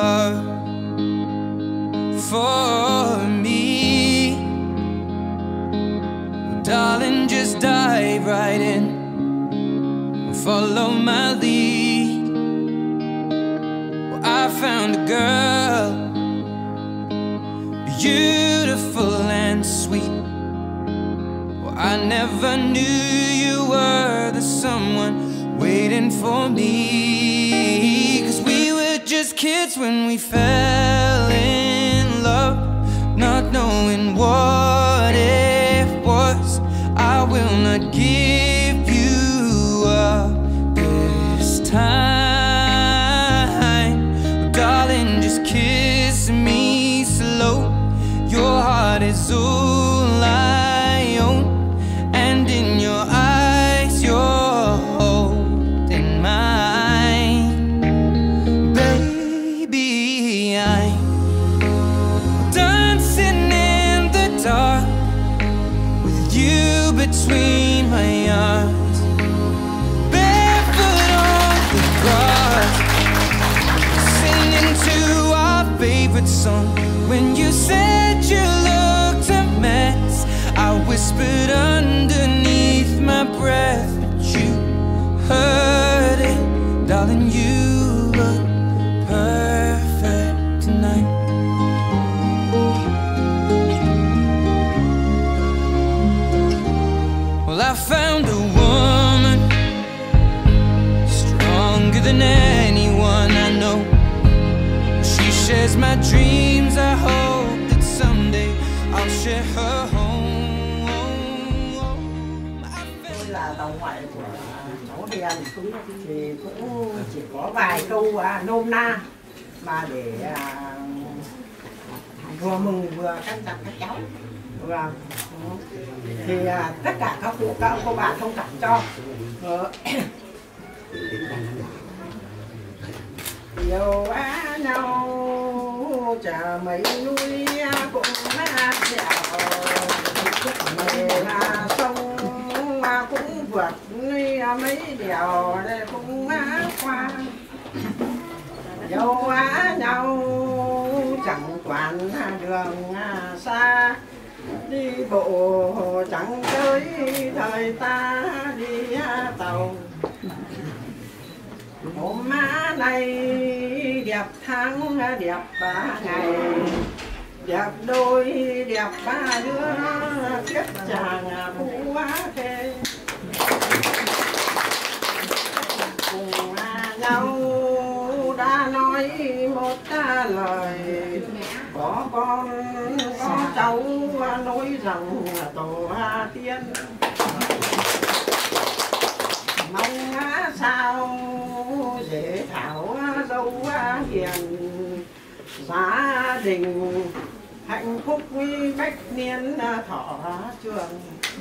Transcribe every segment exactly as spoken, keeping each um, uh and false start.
love for me. Well, darling, just dive right in, follow my lead. Well, I found a girl, beautiful and sweet. Well, I never knew you were the someone waiting for me. 'Cause we were just kids when we fell in love, not knowing what it was. I will not give you up this time. Darling, just kiss me slow. Your heart is all I own, and in your eyes you're holding mine. Baby, I'm dancing in the dark with you between my arms, barefoot on the grass, singing to our favorite song. When you said you looked a mess, I whispered underneath my breath, but you heard it. Darling, you look perfect tonight. Well, I found a woman stronger than anyone I know. She shares my dreams. I hope that someday I'll share her home. Tôi là tàu ngoại của cháu Đèn, thì cũng chỉ có vài câu à, nôm na mà để à, vừa mừng vừa căn dặn các cháu. Vâng. Thì à, tất cả các cụ các cô bà thông cảm cho. Yêu á nhau chả mấy núi cũng là dẻo, mề là sông mà cũng vượt núi mấy đèo đây cũng qua. Yêu á nhau chẳng quản đường xa, đi bộ chẳng tới thời ta đi tàu. Hôm má này đẹp tháng đẹp ba ngày, đẹp đôi đẹp ba đứa kiếp chàng phú khê. Cùng nhau đã nói một ta lời, có con có cháu nói rằng tổ tiên. Mong sao dễ thảo dâu hiền, gia đình hạnh phúc bách niên thọ trường.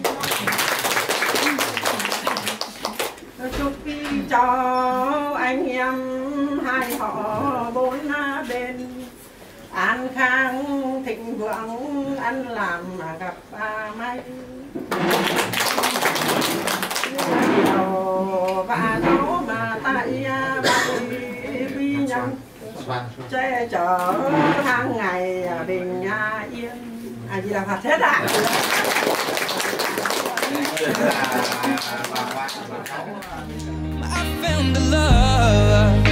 Chúc cho anh em hai họ bốn bên an khang thịnh vượng, ăn làm gặp may. Điều và gió mà tại bay vi nhân, che chở hàng ngày bình yên. À gì là Phật hết ạ? I found a love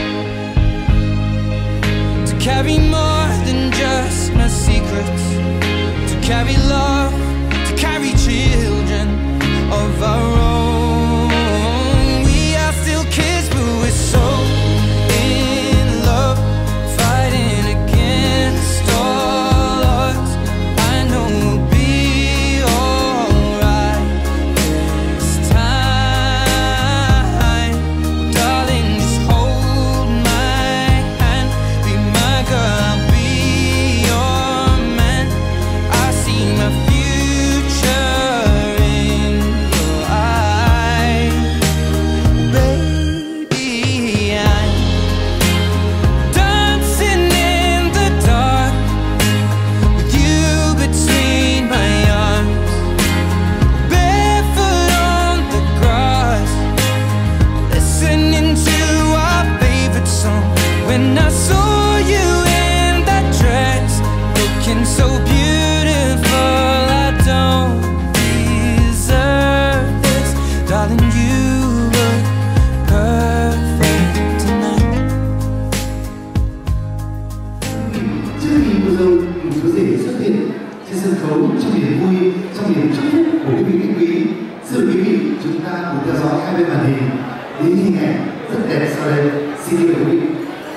to carry more than just my secrets, to carry love, to carry children of our own. We are still kids, but we're so in love, fighting against all odds. I know we'll be alright this time. Darling, just hold my hand, be my girl, I'll be your man. I see my future looking so beautiful. I don't deserve this, darling. You look perfect tonight. Trước khi cô dâu cùng chú rể xuất hiện trên sân khấu trong niềm vui, trong niềm chúc phúc của quý vị khách quý, xin quý vị chúng ta cùng theo dõi hai bên màn hình những hình ảnh rất đẹp sau đây. Xin mời quý vị.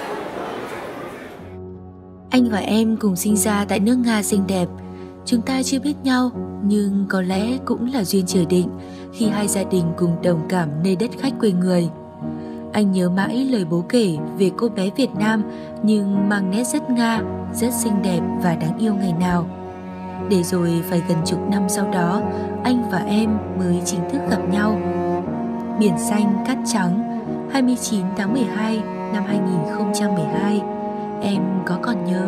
Anh và em cùng sinh ra tại nước Nga xinh đẹp. Chúng ta chưa biết nhau, nhưng có lẽ cũng là duyên trời định khi hai gia đình cùng đồng cảm nơi đất khách quê người. Anh nhớ mãi lời bố kể về cô bé Việt Nam nhưng mang nét rất Nga, rất xinh đẹp và đáng yêu ngày nào. Để rồi phải gần chục năm sau đó, anh và em mới chính thức gặp nhau. Biển xanh cát trắng, hai mươi chín tháng mười hai năm hai nghìn không trăm mười hai. Em có còn nhớ?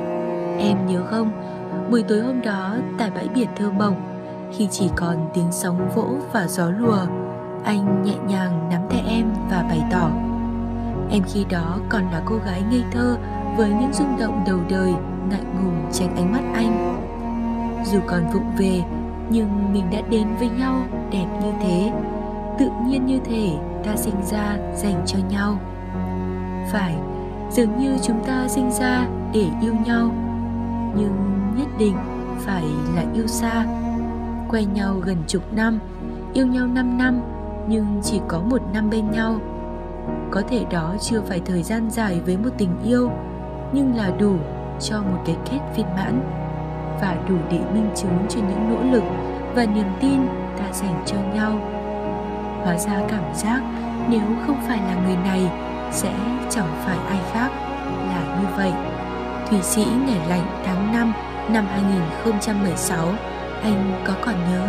Em nhớ không? Buổi tối hôm đó tại bãi biển thơ mộng, khi chỉ còn tiếng sóng vỗ và gió lùa, anh nhẹ nhàng nắm tay em và bày tỏ. Em khi đó còn là cô gái ngây thơ với những rung động đầu đời, ngại ngùng tránh ánh mắt anh. Dù còn vụng về, nhưng mình đã đến với nhau đẹp như thế, tự nhiên như thể ta sinh ra dành cho nhau. Phải, dường như chúng ta sinh ra để yêu nhau, nhưng nhất định phải là yêu xa. Quen nhau gần chục năm, yêu nhau năm năm, nhưng chỉ có một năm bên nhau. Có thể đó chưa phải thời gian dài với một tình yêu, nhưng là đủ cho một cái kết viên mãn, và đủ để minh chứng cho những nỗ lực và niềm tin ta dành cho nhau. Hóa ra cảm giác nếu không phải là người này sẽ chẳng phải ai khác là như vậy. Thụy Sĩ ngày lạnh tháng năm năm hai nghìn không trăm mười sáu, anh có còn nhớ?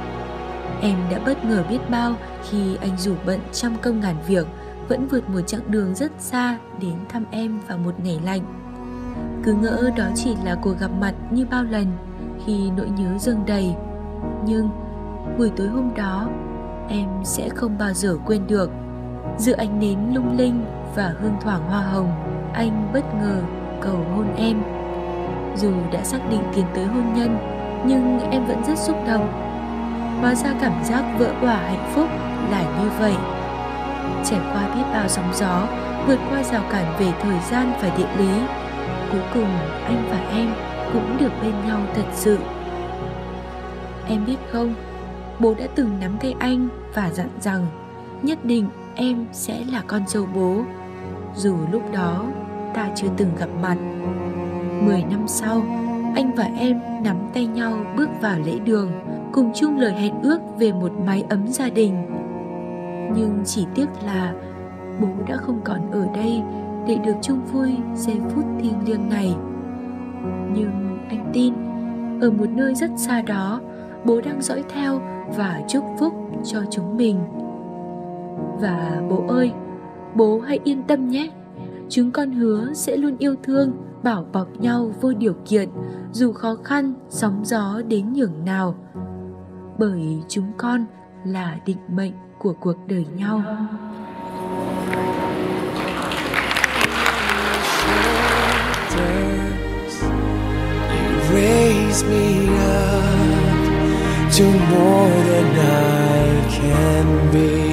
Em đã bất ngờ biết bao khi anh dù bận trăm công ngàn việc vẫn vượt một chặng đường rất xa đến thăm em vào một ngày lạnh. Cứ ngỡ đó chỉ là cuộc gặp mặt như bao lần khi nỗi nhớ dâng đầy. Nhưng buổi tối hôm đó em sẽ không bao giờ quên được. Giữa ánh nến lung linh và hương thoảng hoa hồng, anh bất ngờ cầu hôn em. Dù đã xác định tiến tới hôn nhân, nhưng em vẫn rất xúc động. Hóa ra cảm giác vỡ òa hạnh phúc là như vậy. Trải qua biết bao sóng gió, vượt qua rào cản về thời gian và địa lý, cuối cùng anh và em cũng được bên nhau thật sự. Em biết không, bố đã từng nắm tay anh và dặn rằng nhất định em sẽ là con dâu bố, dù lúc đó ta chưa từng gặp mặt. Mười năm sau, anh và em nắm tay nhau bước vào lễ đường, cùng chung lời hẹn ước về một mái ấm gia đình. Nhưng chỉ tiếc là bố đã không còn ở đây để được chung vui giây phút thiêng liêng này. Nhưng anh tin, ở một nơi rất xa đó, bố đang dõi theo và chúc phúc cho chúng mình. Và bố ơi, bố hãy yên tâm nhé. Chúng con hứa sẽ luôn yêu thương, bảo bọc nhau vô điều kiện, dù khó khăn, sóng gió đến nhường nào. Bởi chúng con là định mệnh của cuộc đời nhau. Raise me up to more than I can be.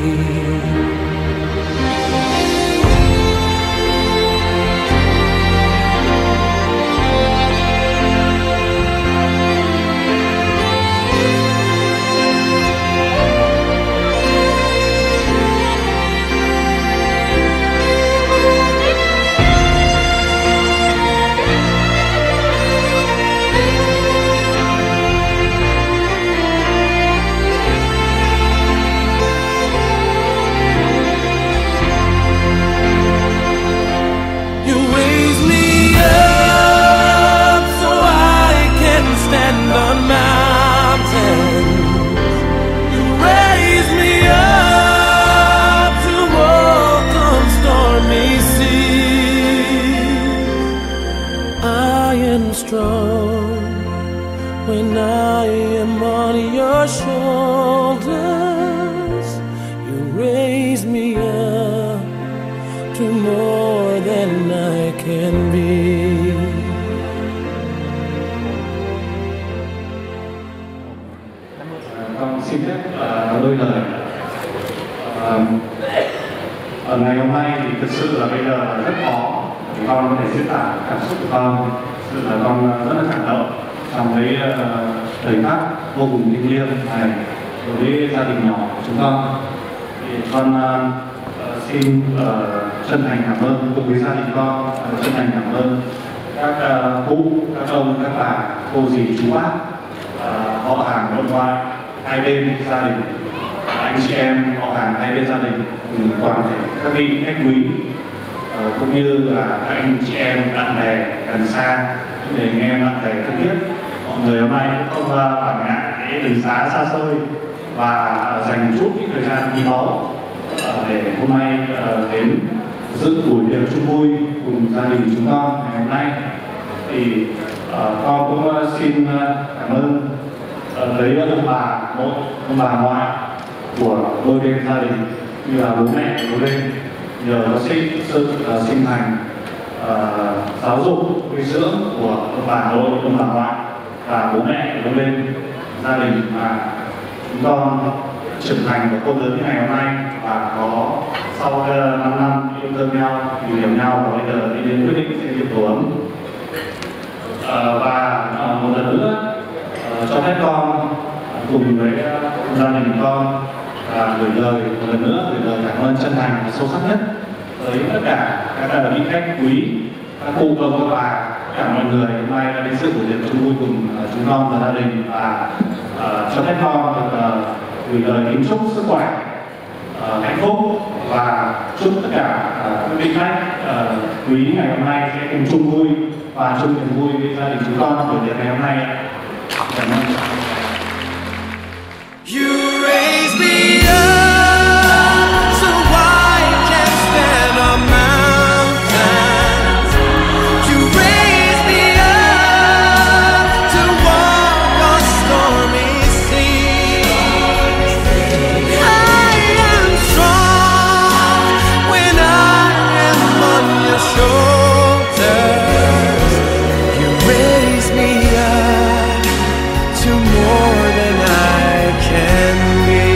When I am on your shoulders, you raise me up to more than I can be. thực sự là bây giờ là rất khó để con có thể diễn tả cảm xúc của con. Thực sự là con rất là cảm động trong cái uh, thời khắc vô cùng thiêng liêng này đối với gia đình nhỏ của chúng con. Thì con uh, xin uh, chân thành cảm ơn cùng với gia đình con, uh, chân thành cảm ơn các uh, cụ, các ông, các bà, cô dì, chú bác, uh, họ hàng nội ngoại, hai bên gia đình, anh chị em họ hàng hai bên gia đình, toàn thể các vị khách quý, uh, cũng như là các anh chị em bạn bè gần xa, để nghe bạn bè thân thiết. Mọi người hôm nay cũng không uh, quản ngại cái đường xá xa xôi và uh, dành một chút cái thời gian quý báu uh, để hôm nay uh, đến dự buổi tiệc chung vui cùng gia đình chúng con ngày hôm nay. Thì uh, con cũng uh, xin uh, cảm ơn uh, tới ông bà nội, ông bà ngoại của đôi bên gia đình, như là bố mẹ của đôi bên, nhờ có sự, sự uh, sinh thành uh, giáo dục nuôi dưỡng của ông bà nội, ông bà ngoại và bố mẹ của đôi bên gia đình mà chúng con trưởng thành và khôn lớn như ngày hôm nay, và có sau năm năm yêu thương nhau, tìm hiểu nhau và bây giờ đi đến quyết định xây dựng tổ ấm. Uh, và uh, một lần nữa uh, cho phép con uh, cùng với uh, gia đình con và gửi lời một lần nữa gửi lời cảm ơn chân thành và sâu sắc nhất tới tất cả các vị khách quý, các cụ ông các bà, tất cả mọi người hôm nay đã đến dự buổi tiệc chung vui cùng uh, chúng con và gia đình, và uh, cho phép con được uh, gửi lời kính chúc sức khỏe, uh, hạnh phúc, và chúc tất cả uh, các vị khách uh, quý ngày hôm nay sẽ cùng chung vui và chung niềm vui với gia đình chúng con buổi tiệc ngày hôm nay. Cảm ơn. You raise me up so I can stand on mountains. You raise me up to walk on stormy seas. I am strong when I am on your shoulders. You raise me up to more than I can be.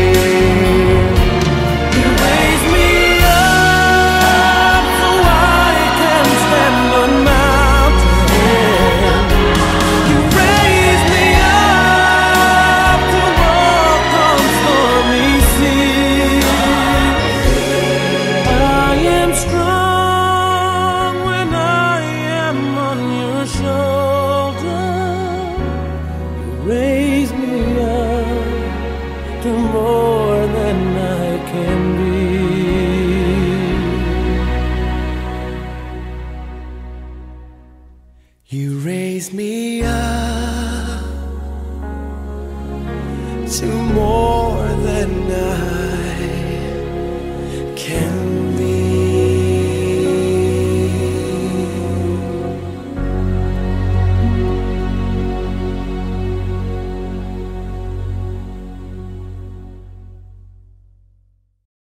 You raise me up so I can stand on mountains. You raise me up to walk on stormy seas. I am strong when I am on your shoulder. You raise me up to more than I can be. You raise me up to more